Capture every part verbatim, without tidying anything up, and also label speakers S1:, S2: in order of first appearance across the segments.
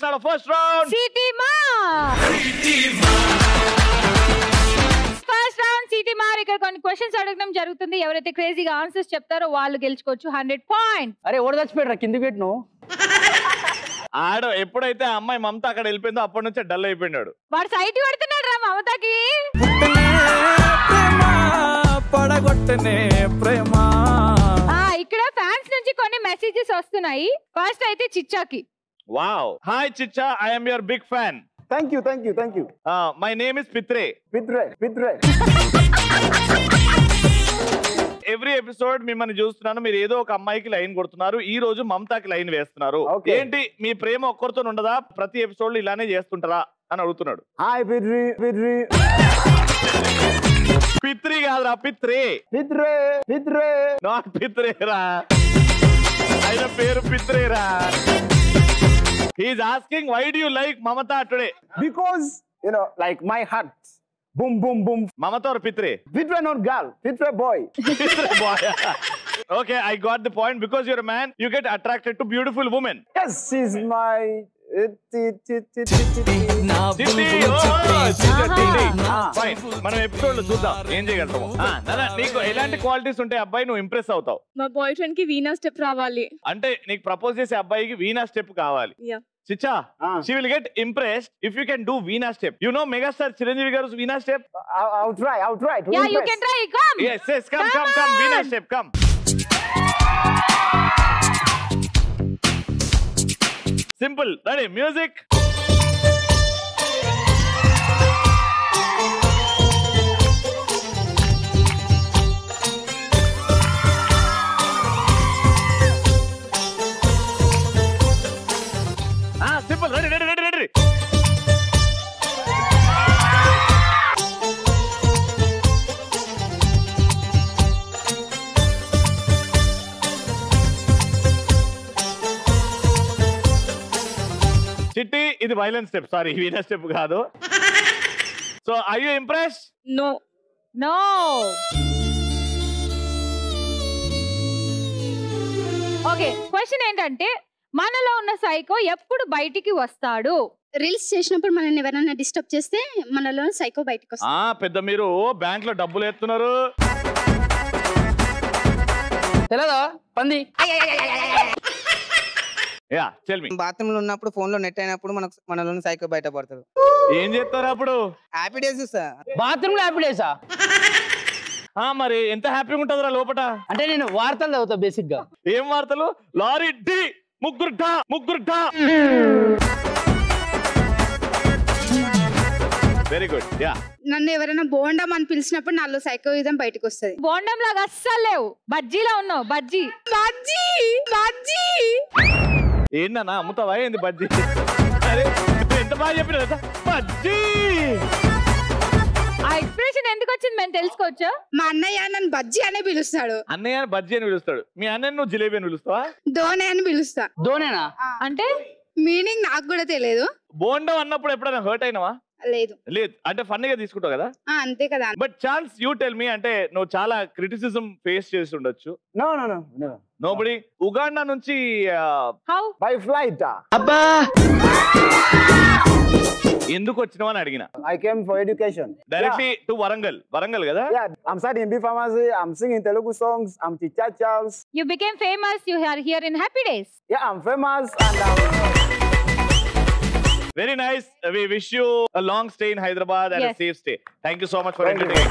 S1: start our first round.
S2: City Ma. First round City Ma. ఇక్కడ కొన్ని questions అడగడం జరుగుతుంది. ఎవరైతే క్రేజీగా ఆన్సర్స్ చెప్తారో వాళ్ళు గెలుచుకోవచ్చు హండ్రెడ్ పాయింట్స్.
S3: అరే ఓడ చచ్చిపోయాడు కిందికి పెట్టు నువ్వు.
S1: ఆడ ఎప్పుడైతే ఆ అమ్మాయి మమత అక్కడ వెళ్ళిపోయిందో అప్పటి నుంచే డల్ అయిపోయినాడు.
S2: వాడు సైట్ పడుతున్నాడు రా మమతకి.
S4: పడగొట్టనే ప్రేమ.
S2: ఇక్కడ ఫ్యాన్స్ నుంచి కొన్ని మెసేజెస్ వస్తున్నాయి. ఫస్ట్ అయితే చిచ్చాకి.
S1: Wow. Hi Chicha, I am your big fan.
S5: Thank you thank you thank you.
S1: My name is Pitre.
S5: Pitre Pitre.
S1: Every episode మిమ్మల్ని చూస్తున్నాను, మీరు ఏదో ఒక అమ్మాయికి లైన్ కొడుతున్నారు. ఈ రోజు మమతాకి లైన్ వేస్తున్నారు. ఏంటి మీ ప్రేమ ఒక్కరితో ఉండదా? ప్రతి ఎపిసోడ్ ఇలానే చేస్తుంటారా అని అడుగుతున్నాడు.
S5: హాయ్ పిత్రి పిత్రి.
S1: పిత్రి కాదురా, పిత్రే.
S5: పిత్రే పిత్రే.
S1: నాట్ పిత్రేరా, ఆయన పేరు పిత్రేరా. He is asking why do you like Mamata today?
S5: Because you know, like my heart. Boom, boom, boom.
S1: Mamata or Pitre?
S5: Pitre not girl. Pitre boy.
S1: Pitre boy. Okay, I got the point. Because you're a man, you get attracted to beautiful women.
S5: Yes, she's my...
S1: మనం episode లో చూద్దాం ఏం చేయగలుగుతాము. నీకు ఎలాంటి qualities ఉంటే అబ్బాయి నువ్వు ఇంప్రెస్ అవుతావు?
S6: మా బాయ్ ఫ్రెండ్ కి వీణా స్టెప్ రావాలి.
S1: అంటే నీకు ప్రపోజ్ చేసే అబ్బాయికి వీణా స్టెప్ కావాలి. Chicha, ah. she will get impressed if you can do Veena step. You know Megastar Chiranjeevi Garu's Veena step?
S5: I'll, I'll try, I'll try. To
S2: yeah,
S5: impress.
S2: You can try. Come.
S1: Yes, yes, come, come, come. come. Veena step, come. Simple. Ready? Music. Simple, ready, ready, ready, ready. Chitti, ఇది violent step. Sorry, Veena step కాదు. So, are you impressed?
S6: No.
S2: No. Okay, question ఏంటంటే మనలో ఉన్న psycho ఎప్పుడు బయటికి వస్తాడు?
S7: Reels చేసినప్పుడు మనల్ని ఎవరైనా డిస్టర్బ్ చేస్తే మనలో సైకో బయటికి వస్తాడు.
S1: ఆ పెద్ద మీరు బ్యాంక్ లో డబ్బులు ఎత్తున్నారు.
S3: తెలదా పంది.
S1: Yeah tell me.
S8: బాత్రూమ్ లో ఉన్నప్పుడు ఫోన్ లో నెట్ అయినప్పుడు మనకు మనలో సైకో బయట పడతాడు.
S1: ఏం చేస్తారు అప్పుడు?
S8: Happy days sir.
S3: బాత్రూమ్ లో హ్యాపీ డేసా?
S1: ఆ మరి ఎంత హ్యాపీగా ఉంటుందిరా లోపట?
S3: అంటే నేను వార్తలు చదువుతా బేసిక్ గా.
S1: ఏం వార్తలు? లారీ డి ముగ్గురు ఢా ముగ్గురు ఢా. Very good. యా
S7: నన్ను ఎవరైనా బోండం అని పిలిచినప్పుడు నాలో సైకోయిజం బయటకు వస్తుంది.
S2: బోండం లాగా అస్సలు లేవు, బజ్జీలా ఉన్నావు. బజ్జీ
S7: బజ్జీ బజ్జీ.
S1: ఏంటన్నా అమ్ముతావా ఏంది బజ్జీ? అరే ఎంత బాగా చెప్పిన బజ్జీ.
S2: ఆ ఎక్స్ప్రెషన్ ఎందుకు వచ్చింది మేము తెలుసుకోవచ్చా?
S7: మా అన్నయ్య నన్ను బజ్జీ అనే పిలుస్తాడు.
S1: అన్నయ్య బజ్జీ అని పిలుస్తాడు. మీ అన్నయ్య నువ్వు జిలేబీ అని పిలుస్తావా?
S7: దోనే అని పిలుస్తా.
S3: దోనేనా
S2: అంటే
S7: మీనింగ్ నాకు కూడా తెలియదు.
S1: బోండం అన్నప్పుడు ఎప్పుడైనా హర్ట్ అయినావా?
S7: లేదు.
S1: లేదు అంటే ఫన్నీగా తీసుకుంటావు కదా.
S7: అంతే కదా.
S1: But chance you tell me, అంటే నువ్వు చాలా క్రిటిసిజం ఫేస్ చేసి ఉండొచ్చు.
S5: No no no no
S1: nobody. Uganda నుంచి
S2: హౌ
S5: బై ఫ్లైట్.
S3: అబ్బా
S1: ఎందుకు వచ్చినావు అని అడిగిన.
S5: I came for education.
S1: Directly to Warangal. Warangal కదా?
S5: Yeah, I'm studying B Pharmacy. I'm singing Telugu songs. I'm Chicha Charles.
S2: You became famous. You are here in Happy Days.
S5: Yeah, I'm famous and I'm
S1: very nice. We wish you a long stay in Hyderabad and
S2: yes.
S1: a safe stay. Thank you so much for entertaining.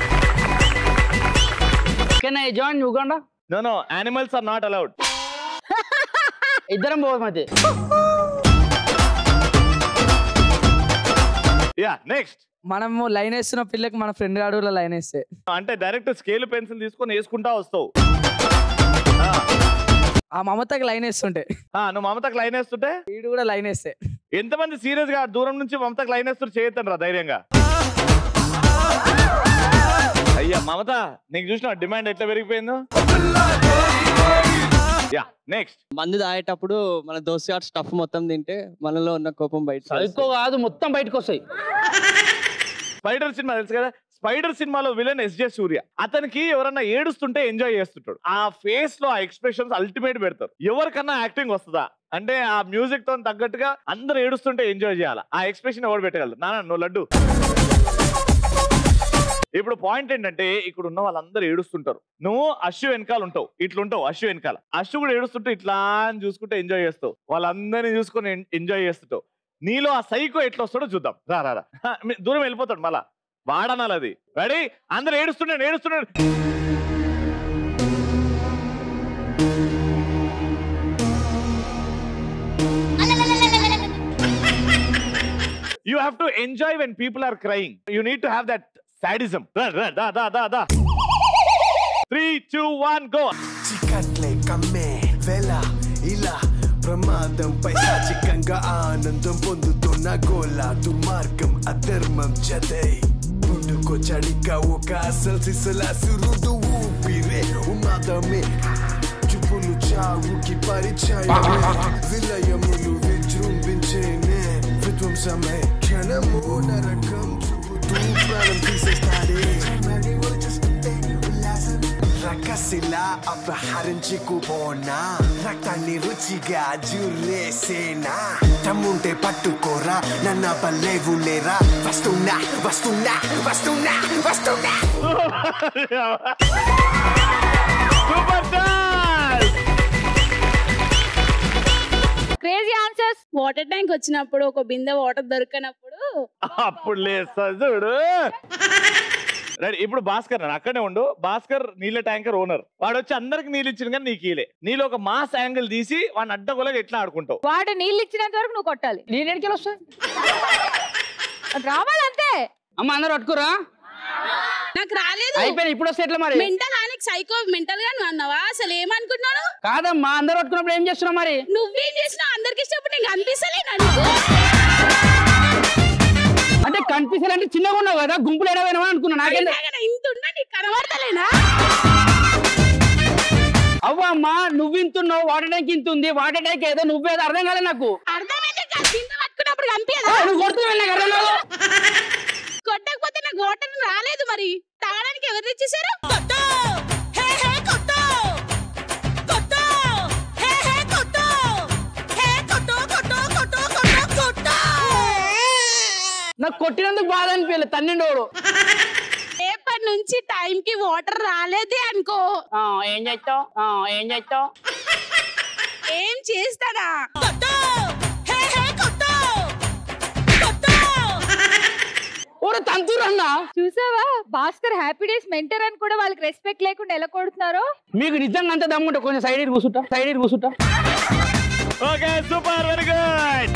S3: Can I join Uganda?
S1: No, no. Animals are not allowed.
S3: ఇద్దరం పోవద్దు.
S1: Yeah next.
S8: మనము line వేస్తున్న పిల్లకి మన friend గాడు line వేస్తే
S1: అంటే direct scale pencil తీసుకొని వేసుకుంటా వస్తావు.
S8: ఆ మమతకి లైన్ వేస్తుంటే
S1: నువ్వు మమతకు లైన్ వేస్తుంటే
S8: వీడు కూడా లైన్ వేస్తే
S1: ఎంతమంది సీరియస్ గా దూరం నుంచి మమతకు లైన్ వేస్తారు చేయొద్దండి రా ధైర్యంగా. అయ్యా మమత నీకు చూసిన డిమాండ్ ఎట్లా పెరిగిపోయిందో. Yeah next.
S9: మందు తాగేటప్పుడు మన దోస్త్ గారు స్టఫ్ మొత్తం తింటే మనలో ఉన్న కోపం బయట
S3: సైకో కాదు మొత్తం బయటకు వస్తాయి.
S1: స్పైడర్ సినిమా తెలుసు కదా? స్పైడర్ సినిమాలో విలన్ ఎస్ జే సూర్య. అతనికి ఎవరన్నా ఏడుస్తుంటే ఎంజాయ్ చేస్తుంటాడు. ఆ ఫేస్ లో ఆ ఎక్స్ప్రెషన్స్ అల్టిమేట్ పెడతారు. ఎవరికన్నా యాక్టింగ్ వస్తుందా అంటే ఆ మ్యూజిక్ తో తగ్గట్టుగా అందరు ఏడుస్తుంటే ఎంజాయ్ చేయాలి. ఆ ఎక్స్ప్రెషన్ ఎవరు పెట్టగలరు? నాన్న నువ్వు లడ్డు. ఇప్పుడు పాయింట్ ఏంటంటే ఇక్కడ ఉన్న వాళ్ళందరూ ఏడుస్తుంటారు. నువ్వు అశ్వ వెనకాల ఉంటావు, ఇట్లుంటావు అశ్వ వెనకాల. అశ్వ కూడా ఏడుస్తుంటే ఇట్లా అని చూసుకుంటే ఎంజాయ్ చేస్తావు, వాళ్ళందరినీ చూసుకొని ఎంజాయ్ చేస్తుంటావు. నీలో ఆ సైకో ఎట్లా వస్తాడో చూద్దాం. రా రా రా దూరం వెళ్ళిపోతాడు మళ్ళా వాడనాలి. అది రెడీ? అందరు ఏడుస్తున్నాడు ఏడుస్తున్నాడు You have to enjoy when people are crying. You need to have that sadism. Da da da da da da. Three, two, one, go.
S10: Chikatle kame vela ila pramadam paisachikanga aanandam pondutuన్న gola దుర్మార్గం అధర్మం జతై పుట్టుకో చడిక ఒక అసలు సిసల సురుడు ఊపిరే ఉన్నదమే చూపులు చావుకి పరిచయమే విలయములు విజృంభించేనే విధ్వంసమే క్షణము నరకం చూపుతూ ప్రాణం తీసేస్తాడే రకసిలా అపహరించుకుపోనా రక్తాన్ని రుచిగా జుర్రేసేనా తమ్ముంటే పట్టుకోరా నన్న బల్లేవు లేరా వస్తున్నా వస్తున్నా వస్తున్నా వస్తున్నా
S2: క్రేజీ ఆన్సర్స్.
S6: వాటర్ ట్యాంక్ వచ్చినప్పుడు ఒక బిందె వాటర్ దొరకనప్పుడు
S1: అప్పుడు లేస్తా చూడు. రైట్, ఇప్పుడు భాస్కర్ నన్ను అక్కడే ఉండు. భాస్కర్ నీళ్ళ ట్యాంకర్ ఓనర్. వాడు వచ్చి అందరికి నీళ్ళు ఇచ్చిన కానీ నీకు ఇలే. నీలో ఒక మాస్ యాంగిల్ తీసి వాడిని అడ్డగోలగా ఎట్లా ఆడుకుంటావు?
S2: వాడు నీళ్ళు ఇచ్చినంత వరకు నువ్వు కొట్టాలి.
S3: నేను ఎడికి వస్తా
S2: రావాలంతే.
S3: అమ్మ అందరు పట్టుకురా.
S6: నాకు రాలేదు.
S3: అయిపోయింది. ఇప్పుడు వస్తే ఎట్లా మరి?
S6: మెంటల్ ఆనికి సైకో మెంటల్ గా నువ్వు అన్నావా? అసలు ఏమనుకుంటున్నాను?
S3: కాదమ్మా అందరు పట్టుకున్నప్పుడు ఏం చేస్తున్నావు మరి?
S6: నువ్వేం చేసినావు? అందరికి ఇష్టపడి నీకు అనిపిస్తలేనా?
S3: అంటే కనిపిస్తాలంటే చిన్నగా ఉన్నావు కదా, గుంపులు ఎడవేనా అనుకున్నా. నాకేం
S6: ఇంత ఉన్నా నీకు కనబడతలేనా?
S3: అవ్వ అమ్మా నువ్వు ఇంతున్నావు, వాటర్ ట్యాంక్ ఇంత ఉంది, వాటర్ ట్యాంక్ ఏదో నువ్వేదో అర్థం కాలేదు నాకు.
S6: అర్థమైతే పట్టుకున్నప్పుడు కనిపించదా?
S3: నువ్వు కొడుతున్నావు నాకు అర్థం కాదు.
S6: కొట్టకపోతే నాకు వాటర్ రాలేదు. మరి తాగడానికి ఎవరు తెచ్చేసారు?
S3: నాకు కొట్టినందుకు బాధ అనిపించలేదు, తన్నిండోడు.
S6: రేపటి నుంచి టైం కి వాటర్ రాలేదే అనుకో.
S3: ఏం చేస్తావు ఏం చేస్తావు
S6: ఏం చేస్తానా?
S3: తంతురన్నా
S2: చూసావా భాస్కర్ హ్యాపీ డేస్ మెంటర్ అని కూడా వాళ్ళకి రెస్పెక్ట్ లేకుండా ఎలా కొడుతున్నారో.
S3: మీకు నిజంగా అంత దమ్ముంటే కొంచెం సైడ్ కూర్చుంటా సైడ్ కూర్చుంటా
S1: okay super, very good.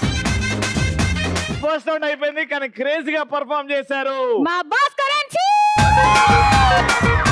S1: First round అయిపోయింది కానీ క్రేజీగా పర్ఫామ్ చేశారు
S2: మా భాస్కర్